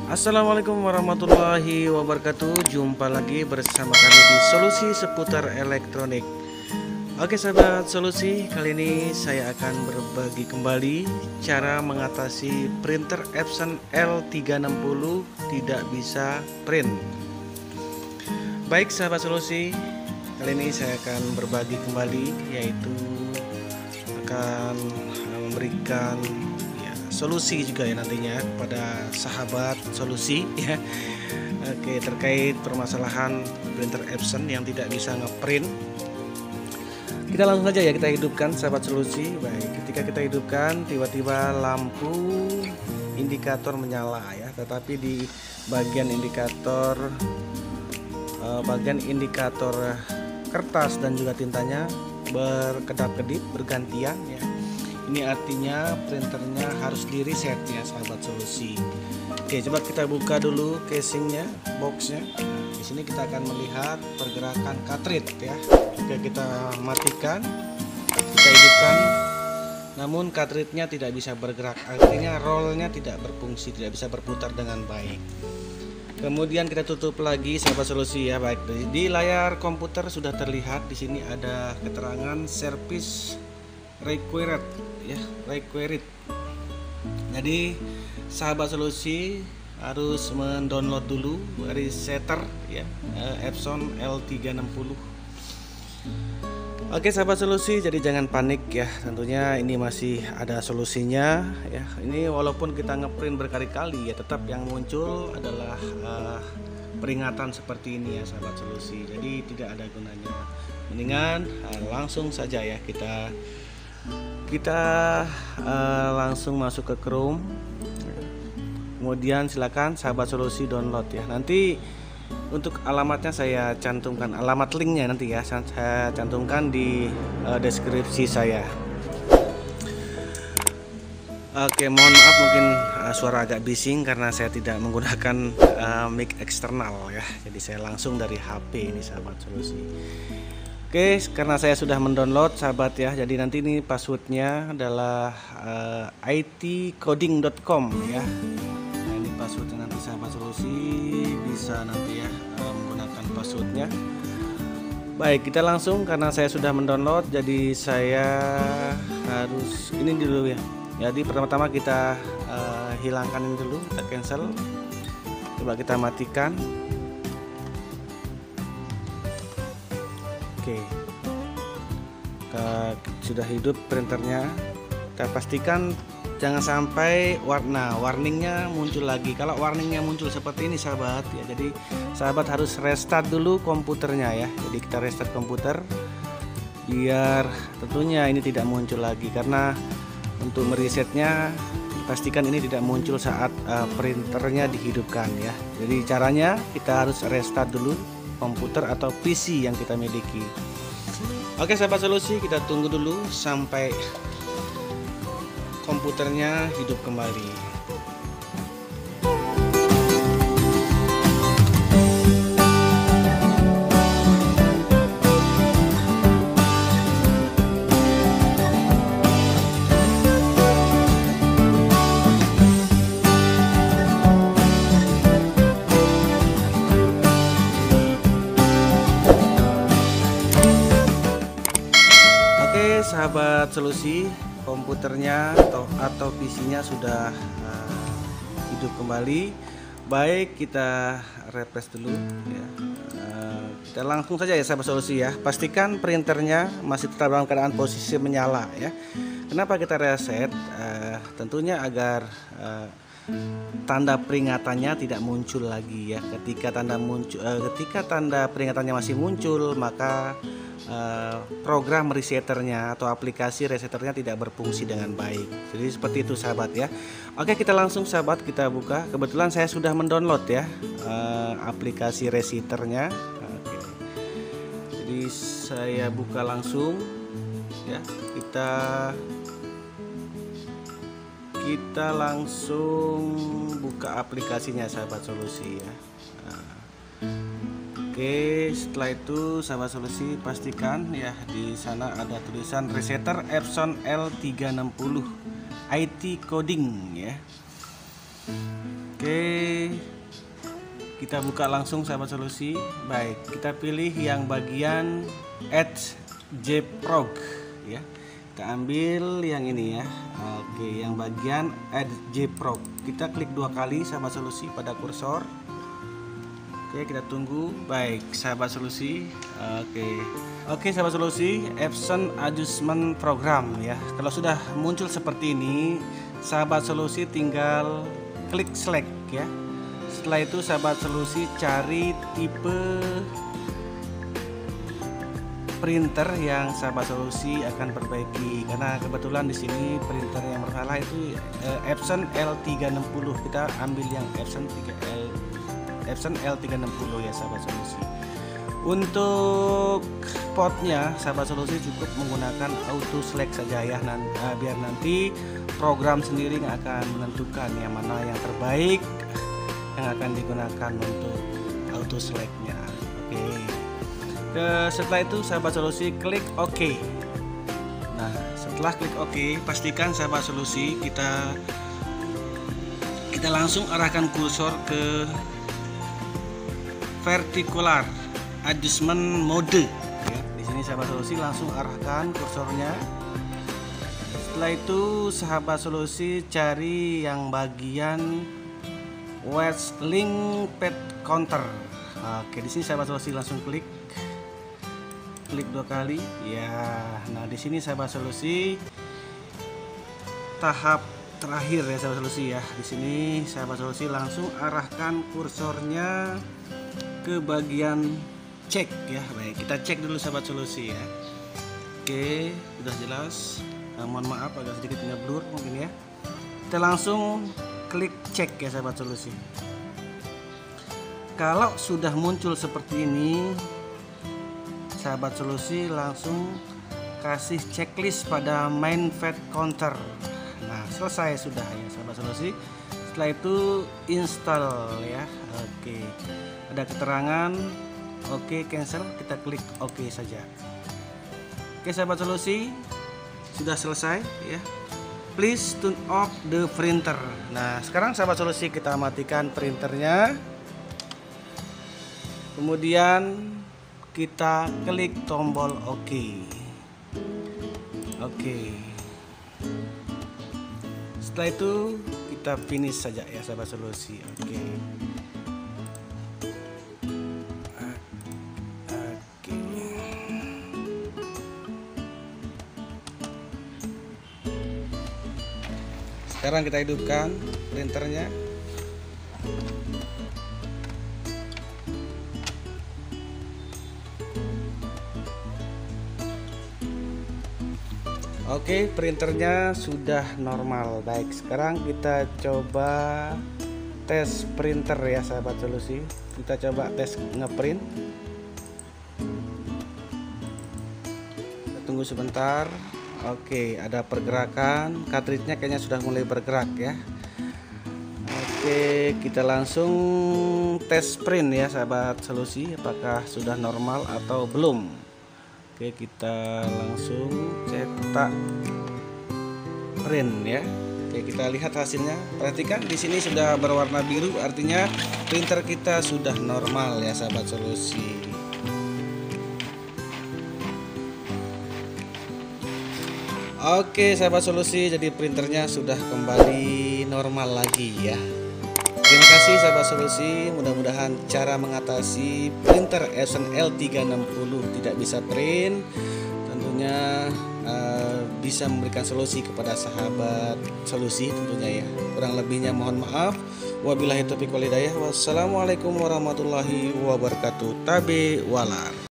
Assalamualaikum warahmatullahi wabarakatuh. Jumpa lagi bersama kami di Solusi Seputar Elektronik. Oke sahabat Solusi, kali ini saya akan berbagi kembali cara mengatasi printer Epson L360 tidak bisa print. Baik sahabat Solusi, kali ini saya akan berbagi kembali, yaitu akan memberikan solusi juga ya nantinya kepada sahabat Solusi ya. Oke, terkait permasalahan printer Epson yang tidak bisa ngeprint. Kita langsung saja ya, kita hidupkan sahabat Solusi. Baik, ketika kita hidupkan tiba-tiba lampu indikator menyala ya, tetapi di bagian indikator kertas dan juga tintanya berkedap-kedip bergantian ya. Ini artinya printernya harus di reset ya sahabat Solusi. Oke, coba kita buka dulu casingnya, boxnya. Di sini kita akan melihat pergerakan cartridge ya. Oke, kita matikan, kita hidupkan. Namun cartridge-nya tidak bisa bergerak, artinya rollnya tidak berfungsi, tidak bisa berputar dengan baik. Kemudian kita tutup lagi sahabat Solusi ya. Baik, di layar komputer sudah terlihat di sini ada keterangan service required ya, required. Jadi sahabat Solusi harus mendownload dulu resetter ya, Epson L360. Oke sahabat Solusi, jadi jangan panik ya, tentunya ini masih ada solusinya ya. Ini walaupun kita ngeprint berkali-kali ya, tetap yang muncul adalah peringatan seperti ini ya sahabat Solusi. Jadi tidak ada gunanya. Mendingan langsung saja ya kita langsung masuk ke Chrome. Kemudian silakan sahabat Solusi download ya. Nanti untuk alamatnya saya cantumkan, alamat linknya nanti ya saya cantumkan di deskripsi saya. Oke, mohon maaf mungkin suara agak bising karena saya tidak menggunakan mic eksternal ya. Jadi saya langsung dari HP ini sahabat Solusi. Oke, karena saya sudah mendownload sahabat ya, jadi nanti ini passwordnya adalah itcoding.com ya. Nah, ini passwordnya nanti sahabat Solusi bisa nanti ya menggunakan passwordnya. Baik, kita langsung karena saya sudah mendownload, jadi saya harus ini dulu ya. Jadi pertama-tama kita hilangkan ini dulu, kita cancel. Coba kita matikan. Oke, sudah hidup printernya. Kita pastikan jangan sampai warningnya muncul lagi. Kalau warningnya muncul seperti ini sahabat ya, jadi sahabat harus restart dulu komputernya ya. Jadi kita restart komputer biar tentunya ini tidak muncul lagi, karena untuk meresetnya pastikan ini tidak muncul saat printernya dihidupkan ya. Jadi caranya kita harus restart dulu komputer atau PC yang kita miliki. Oke sahabat Solusi, kita tunggu dulu sampai komputernya hidup kembali. Sahabat Solusi, komputernya atau PC-nya sudah hidup kembali. Baik, kita refresh dulu ya. Kita langsung saja ya sahabat Solusi ya. Pastikan printernya masih tetap dalam keadaan posisi menyala ya. Kenapa kita reset? Tentunya agar tanda peringatannya tidak muncul lagi ya. Ketika tanda peringatannya masih muncul, maka program resetternya atau aplikasi resetternya tidak berfungsi dengan baik. Jadi seperti itu sahabat ya. Oke, kita langsung sahabat kita buka. Kebetulan saya sudah mendownload ya aplikasi resetternya. Oke, jadi saya buka langsung ya. Kita langsung buka aplikasinya sahabat Solusi ya. Oke, setelah itu sahabat Solusi pastikan ya di sana ada tulisan resetter Epson L360 IT coding ya. Oke, kita buka langsung sahabat solusi. Baik, kita pilih yang bagian Add JProg ya. Kita ambil yang ini ya. Oke, yang bagian Add JProg. Kita klik 2 kali sahabat solusi pada kursor. Oke, kita tunggu. Baik, sahabat solusi. Oke, sahabat solusi, Epson Adjustment Program ya. Kalau sudah muncul seperti ini, sahabat solusi tinggal klik select ya. Setelah itu sahabat solusi cari tipe printer yang sahabat solusi akan perbaiki, karena kebetulan di sini printer yang bermasalah itu Epson L360. Kita ambil yang Epson L360 ya sahabat solusi. Untuk portnya sahabat solusi cukup menggunakan auto select saja ya, biar nanti program sendiri yang akan menentukan yang mana yang terbaik yang akan digunakan untuk auto selectnya. Oke. Setelah itu sahabat solusi klik OK. Nah, setelah klik OK, pastikan sahabat solusi kita langsung arahkan kursor ke vertical adjustment mode ya. Di sini sahabat solusi langsung arahkan kursornya. Setelah itu sahabat solusi cari yang bagian Wedge Link Pad Counter. Oke, di sini sahabat solusi langsung klik 2 kali ya. Nah, di sini sahabat solusi tahap terakhir ya sahabat solusi ya. Di sini sahabat solusi langsung arahkan kursornya ke bagian cek ya. Baik, kita cek dulu sahabat solusi ya. Oke, sudah jelas. Mohon maaf agak sedikit ngeblur mungkin ya. Kita langsung klik cek ya sahabat solusi. Kalau sudah muncul seperti ini, sahabat solusi langsung kasih checklist pada main pad counter. Nah, selesai sudah ya sahabat solusi. Setelah itu install ya. Oke, ada keterangan oke, cancel, kita klik oke saja. Oke sahabat solusi, sudah selesai ya. Please turn off the printer. Nah, sekarang sahabat solusi kita matikan printernya. Kemudian kita klik tombol OK. Oke. Setelah itu kita finish saja ya sahabat solusi. Oke. Sekarang kita hidupkan printernya. Oke, printernya sudah normal. Baik, sekarang kita coba tes printer ya sahabat solusi. Kita coba tes ngeprint. Kita tunggu sebentar. Oke, ada pergerakan. Cartridge-nya kayaknya sudah mulai bergerak ya. Oke, kita langsung tes print ya sahabat solusi, apakah sudah normal atau belum. Oke, kita langsung cetak print ya. Oke, kita lihat hasilnya. Perhatikan di sini sudah berwarna biru, artinya printer kita sudah normal ya sahabat solusi. Oke sahabat solusi, jadi printernya sudah kembali normal lagi ya. Terima kasih sahabat solusi, mudah-mudahan cara mengatasi printer Epson L360 tidak bisa print tentunya bisa memberikan solusi kepada sahabat solusi tentunya ya. Kurang lebihnya mohon maaf. Wabillahi taufiq wal hidayah. Wassalamualaikum warahmatullahi wabarakatuh. Tabe walar.